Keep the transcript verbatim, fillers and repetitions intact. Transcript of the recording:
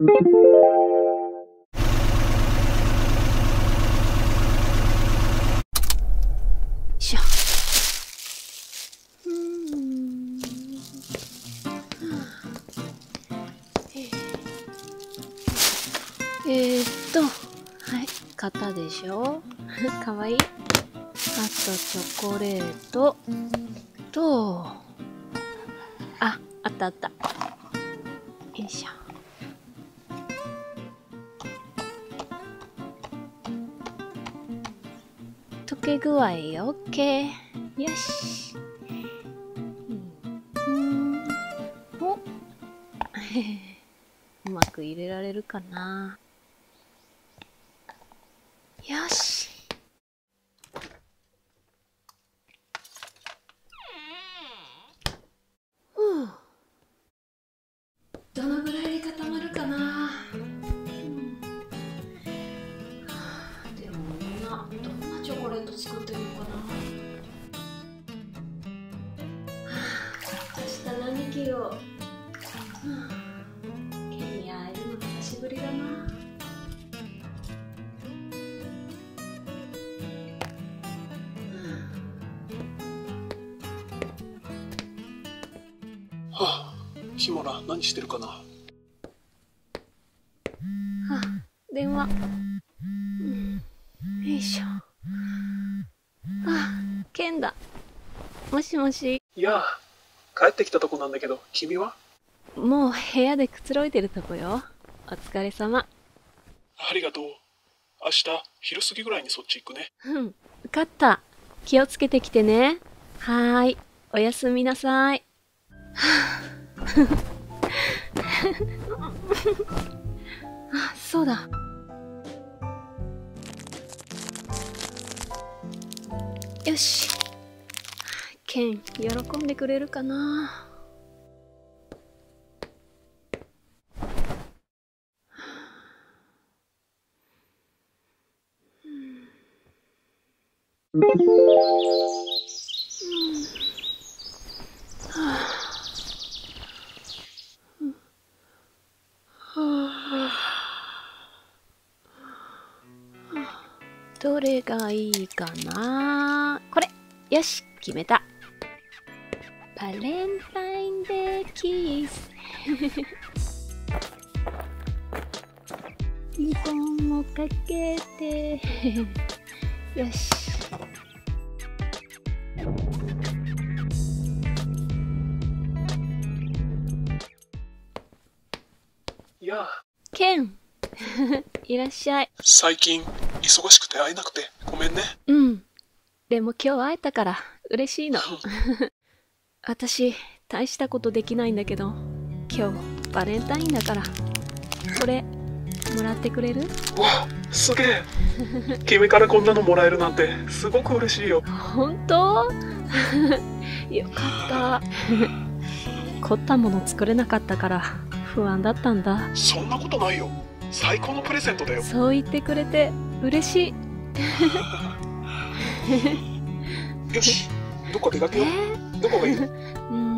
しょ。うーん。えーっと、はい、型でしょ。かわいい。あとチョコレートと、あ、あったあった。よいしょ。溶け具合 OK。よし。うん。おうまく入れられるかな。よし。ふう。どのぐらいで固まるかな。うん、でもみんなどんなチョコレート作ってるのかな。明日何着よう。ケンに会えるの久しぶりだな。 はあ、キモラ何してるかな。はあ、電話。うん、よいしょ。あ、ケンだ。もしもし。 いや、帰ってきたとこなんだけど、君は？ もう部屋でくつろいでるとこよ。お疲れ様。 ありがとう。明日昼過ぎぐらいにそっち行くね。 うん、分かった。気をつけてきてね。はーい、おやすみなさい。あ、そうだ。よし。ケン、喜んでくれるかな。どれがいいかな。これ。よし、決めた。バレンタインデーキース。リボンをかけて。よし。 いや、 ケン。いらっしゃい。 最近忙しくて会えなくてごめんね。 うん。でも今日会えたから嬉しいの。私、大したことできないんだけど、今日バレンタインだから、これ、もらってくれる？ わ、すげえ。君からこんなのもらえるなんてすごく嬉しいよ。 本当？よかった。凝ったもの作れなかったから不安だったんだ。 そんなことないよ。最高のプレゼントだよ。 そう言ってくれて嬉しい。 よし、どこ出かけよう。どこがいい？ うん